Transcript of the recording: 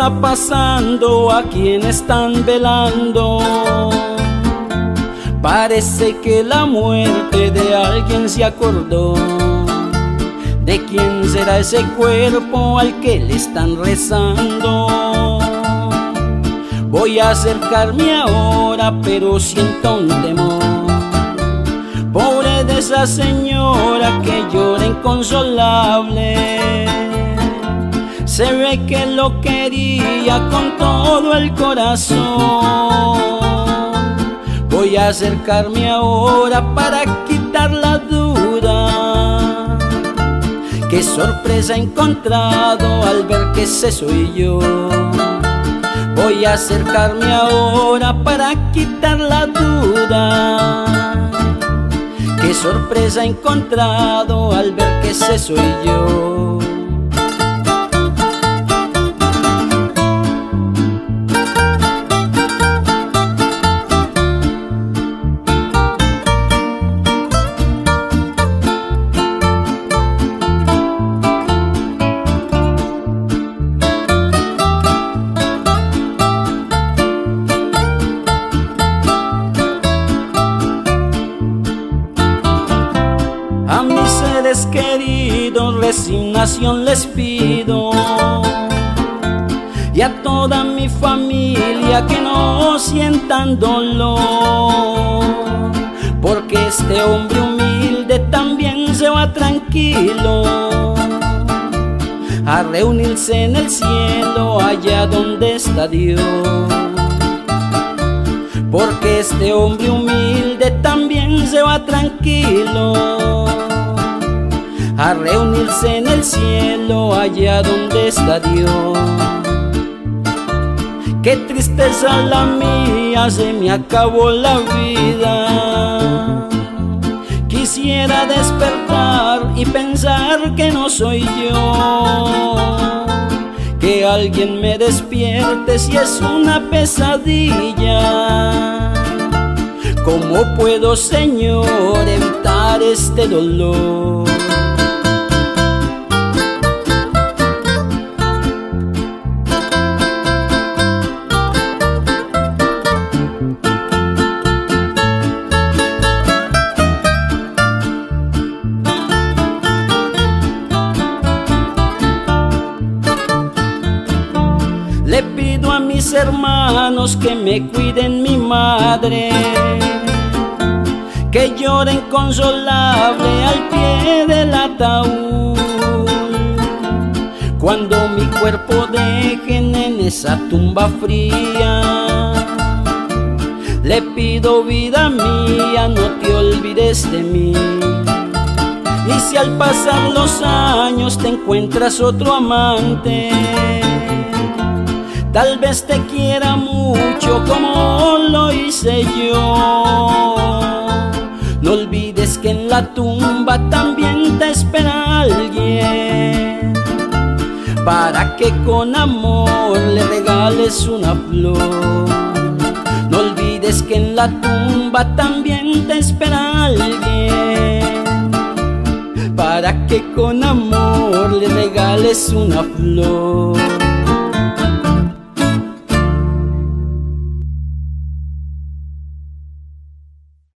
está pasando? ¿A quién están velando? Parece que la muerte de alguien se acordó. ¿De quién será ese cuerpo al que le están rezando? Voy a acercarme ahora, pero siento un temor. Pobre de esa señora que llora inconsolable. Se ve que lo quería con todo el corazón. Voy a acercarme ahora para quitar la duda. Qué sorpresa he encontrado al ver que ese soy yo. Voy a acercarme ahora para quitar la duda. Qué sorpresa he encontrado al ver que ese soy yo. A mis seres queridos resignación les pido, y a toda mi familia que no sientan dolor, porque este hombre humilde también se va tranquilo a reunirse en el cielo allá donde está Dios. Porque este hombre humilde también se va tranquilo a reunirse en el cielo allá donde está Dios. Qué tristeza la mía, se me acabó la vida. Quisiera despertar y pensar que no soy yo, que alguien me despierte si es una pesadilla. ¿Cómo puedo, Señor, evitar este dolor? Le pido a mis hermanos que me cuiden mi madre, que llore inconsolable al pie del ataúd. Cuando mi cuerpo dejen en esa tumba fría, le pido, vida mía, no te olvides de mí. Y si al pasar los años te encuentras otro amante, tal vez te quiera mucho como lo hice yo. No olvides que en la tumba también te espera alguien, para que con amor le regales una flor. No olvides que en la tumba también te espera alguien, para que con amor le regales una flor.